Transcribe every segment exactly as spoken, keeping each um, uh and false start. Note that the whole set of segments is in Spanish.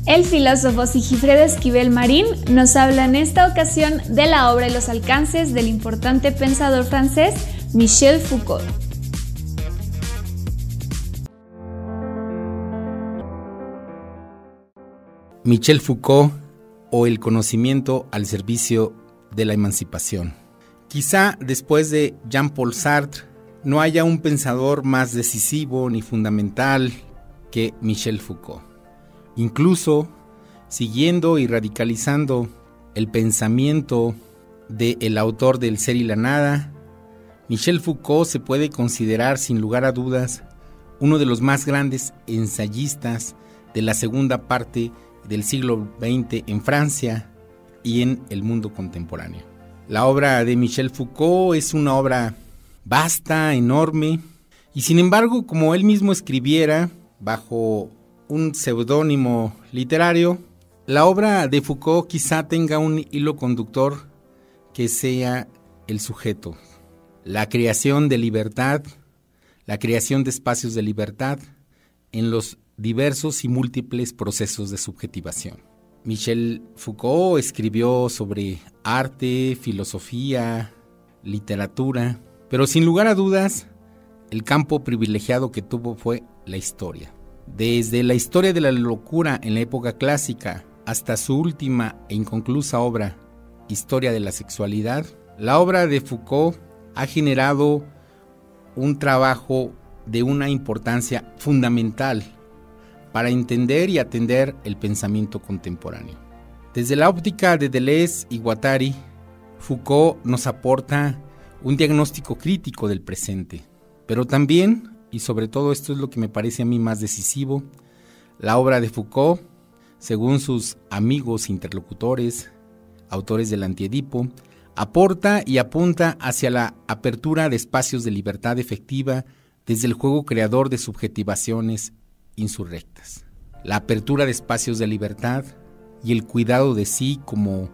El filósofo Sigifredo Esquivel Marín nos habla en esta ocasión de la obra y los alcances del importante pensador francés Michel Foucault. Michel Foucault, o el conocimiento al servicio de la emancipación. Quizá después de Jean-Paul Sartre no haya un pensador más decisivo ni fundamental que Michel Foucault. Incluso siguiendo y radicalizando el pensamiento del autor del Ser y la Nada, Michel Foucault se puede considerar sin lugar a dudas uno de los más grandes ensayistas de la segunda parte del siglo veinte en Francia y en el mundo contemporáneo. La obra de Michel Foucault es una obra vasta, enorme, y sin embargo, como él mismo escribiera bajo un seudónimo literario, la obra de Foucault quizá tenga un hilo conductor que sea el sujeto, la creación de libertad, la creación de espacios de libertad en los diversos y múltiples procesos de subjetivación. Michel Foucault escribió sobre arte, filosofía, literatura, pero sin lugar a dudas, el campo privilegiado que tuvo fue la historia. Desde la historia de la locura en la época clásica hasta su última e inconclusa obra, Historia de la Sexualidad, la obra de Foucault ha generado un trabajo de una importancia fundamental para entender y atender el pensamiento contemporáneo. Desde la óptica de Deleuze y Guattari, Foucault nos aporta un diagnóstico crítico del presente, pero también, y sobre todo esto es lo que me parece a mí más decisivo, la obra de Foucault, según sus amigos interlocutores, autores del Antiedipo, aporta y apunta hacia la apertura de espacios de libertad efectiva desde el juego creador de subjetivaciones insurrectas. La apertura de espacios de libertad y el cuidado de sí como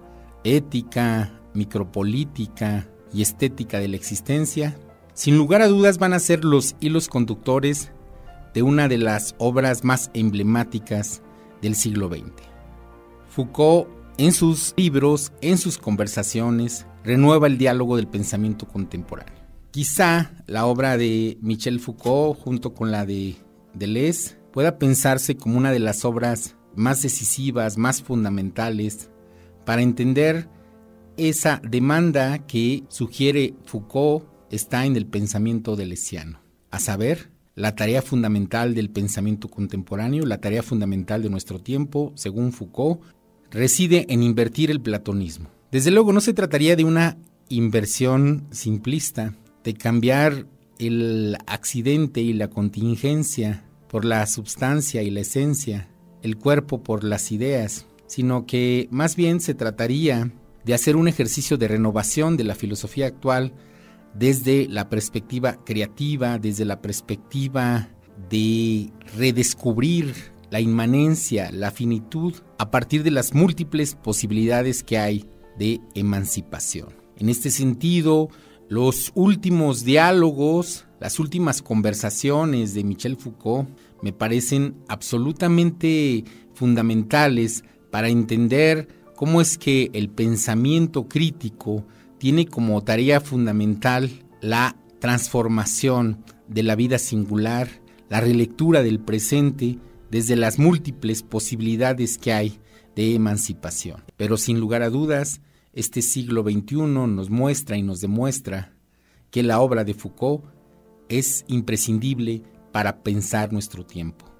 ética, micropolítica y estética de la existencia, sin lugar a dudas van a ser los hilos conductores de una de las obras más emblemáticas del siglo veinte. Foucault, en sus libros, en sus conversaciones, renueva el diálogo del pensamiento contemporáneo. Quizá la obra de Michel Foucault, junto con la de Deleuze, pueda pensarse como una de las obras más decisivas, más fundamentales, para entender esa demanda que sugiere Foucault está en el pensamiento deleuziano, a saber, la tarea fundamental del pensamiento contemporáneo, la tarea fundamental de nuestro tiempo, según Foucault, reside en invertir el platonismo. Desde luego no se trataría de una inversión simplista, de cambiar el accidente y la contingencia por la substancia y la esencia, el cuerpo por las ideas, sino que más bien se trataría de hacer un ejercicio de renovación de la filosofía actual desde la perspectiva creativa, desde la perspectiva de redescubrir la inmanencia, la finitud, a partir de las múltiples posibilidades que hay de emancipación. En este sentido, los últimos diálogos, las últimas conversaciones de Michel Foucault me parecen absolutamente fundamentales para entender cómo es que el pensamiento crítico tiene como tarea fundamental la transformación de la vida singular, la relectura del presente desde las múltiples posibilidades que hay de emancipación. Pero sin lugar a dudas, este siglo veintiuno nos muestra y nos demuestra que la obra de Foucault es imprescindible para pensar nuestro tiempo.